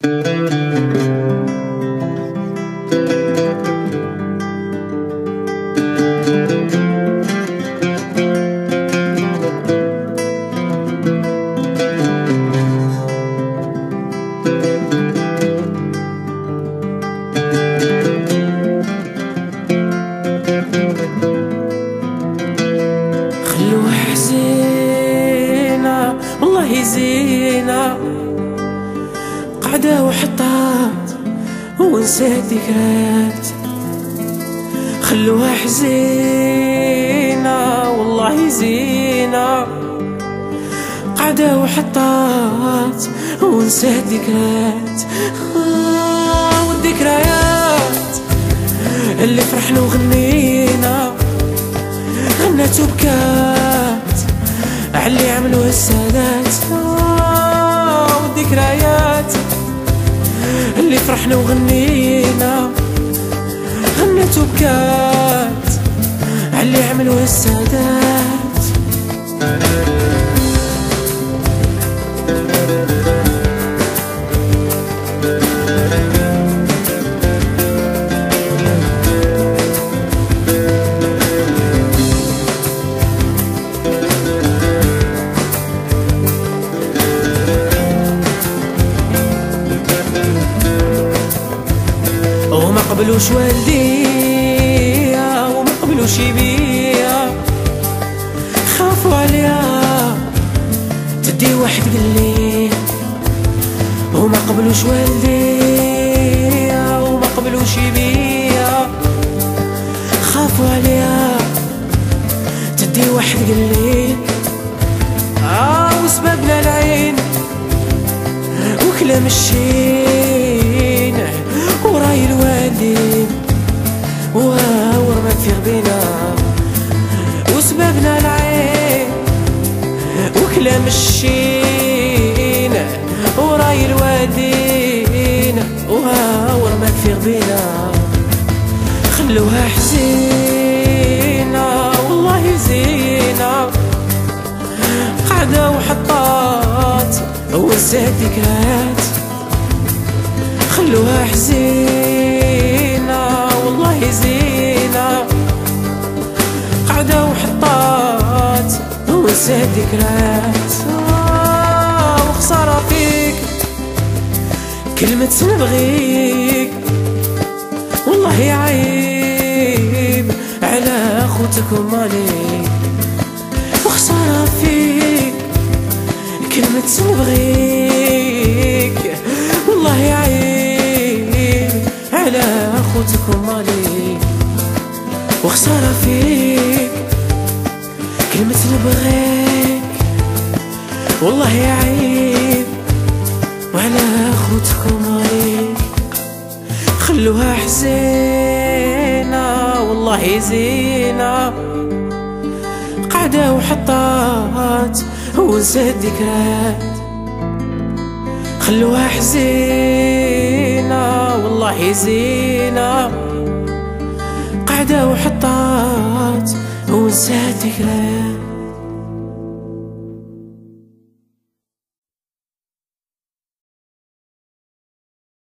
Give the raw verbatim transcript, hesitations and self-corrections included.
خلوها حزينة والله زينة، قعدة وحطات ونسيت ذكريات. خلوها حزينة والله زينة، قعدة وحطات ونسيت ذكريات. آه والذكريات اللي فرحنا وغنينا، غنت وبكات عاللي عملوها السادات. آه والذكريات اللي فرحنا وغنينا، غنت وبكات عاللي عملوها السادات. وما قبلوش والديا وما قبلوش بيا، خافوا عليا تدي واحد قلي. وما قبلوش والديا وما قبلوش بيا، خافوا عليا تدي واحد قلي. آه وسببنا العين وكلام الشين وراي الوالدين وهاور ما تفيغ بينا. وسببنا العين وكلام الشين وراي الوالدين وهاور ما تفيغ بينا. خلوها حزينة والله زينة، قعدة وحطات ونسيت ذكريات. خلوها حزينة والله زينة، قعدة وحطات ونسيت ذكريات. آه وخسارة فيك كلمة نبغيك، والله عيب على خوتك وماليك. وخسارة فيك كلمة نبغيك، والله عيب على خوتك وماليك. وخسارة فيك كلمة نبغيك، والله عيب وعلى خوتك وماليك. خلوها حزينة والله زينة، قعدة وحطات ونسيت ذكريات. خلوها حزينة والله زينة، قعدة وحطات ونسيت ذكريات.